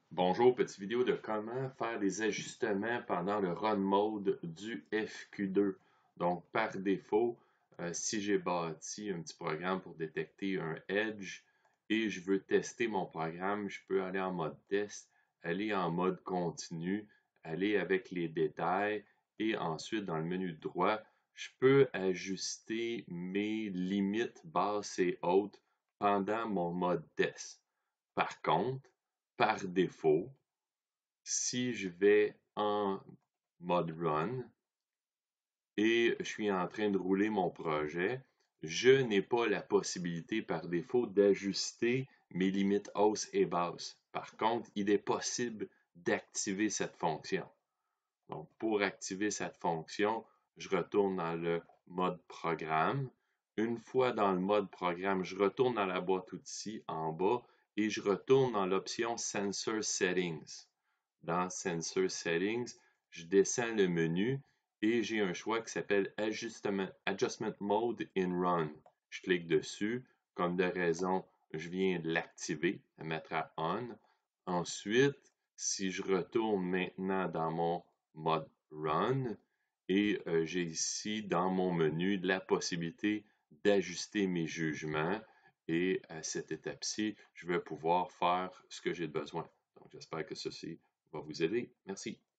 Bonjour, petite vidéo de comment faire des ajustements pendant le run mode du FQ2. Donc, par défaut, si j'ai bâti un petit programme pour détecter un edge et je veux tester mon programme, je peux aller en mode test, aller en mode continu, aller avec les détails et ensuite dans le menu droit, je peux ajuster mes limites basses et hautes pendant mon mode test. Par contre, par défaut, si je vais en mode run et je suis en train de rouler mon projet, je n'ai pas la possibilité par défaut d'ajuster mes limites hausses et basses. Par contre, il est possible d'activer cette fonction. Donc, pour activer cette fonction, je retourne dans le mode programme. Une fois dans le mode programme, je retourne dans la boîte outils en bas et je retourne dans l'option Sensor Settings. Dans Sensor Settings, je descends le menu et j'ai un choix qui s'appelle Adjustment Mode in Run. Je clique dessus. Comme de raison, je viens de l'activer, à mettre à On. Ensuite, si je retourne maintenant dans mon mode Run et j'ai ici dans mon menu la possibilité d'ajuster mes jugements et à cette étape-ci, je vais pouvoir faire ce que j'ai besoin. Donc, j'espère que ceci va vous aider. Merci.